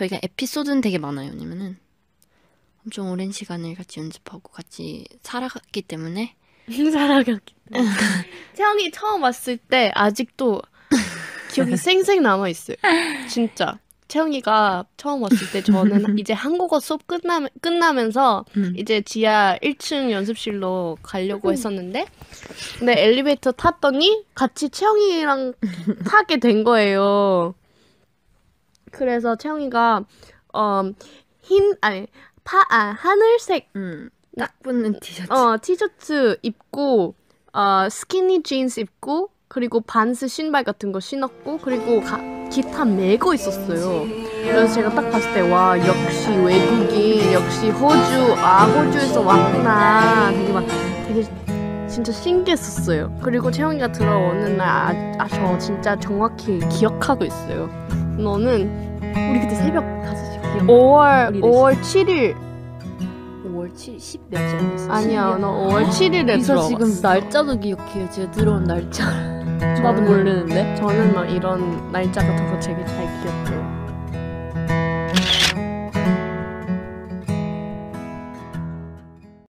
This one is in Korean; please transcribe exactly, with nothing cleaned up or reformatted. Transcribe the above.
저희가 에피소드는 되게 많아요. 왜냐면은 엄청 오랜 시간을 같이 연습하고 같이 살아갔기 때문에. 살아갔기 때문에. 채영이 처음 왔을 때 아직도 기억이 쌩쌩 남아있어요. 진짜. 채영이가 처음 왔을 때 저는 이제 한국어 수업 끝나, 끝나면서 음. 이제 지하 일 층 연습실로 가려고 했었는데 근데 엘리베이터 탔더니 같이 채영이랑 타게 된 거예요. 그래서 채영이가 어, 흰 아니 파, 아, 하늘색 음, 딱 붙는 티셔츠. 어, 티셔츠 입고 어, 스키니 진스 입고 그리고 반스 신발 같은 거 신었고 그리고 가, 기타 메고 있었어요. 그래서 제가 딱 봤을 때 와 역시 외국인 역시 호주 아 호주에서 왔구나 되게 막 되게 진짜 신기했었어요. 그리고 채영이가 들어오는 날 아 저 진짜 정확히 기억하고 있어요. 너는 우리 그때 새벽 다섯 시 기억. 오월 오월 칠일 오월 십 며칠 안 됐어. 아니야 너 오월 칠일에 이서 들어왔어. 지금 날짜도 기억해요. 제가 들어온 날짜. 나도 저는- 모르는데. 저는 막 이런 날짜 같은 거 되게 잘 기억해요.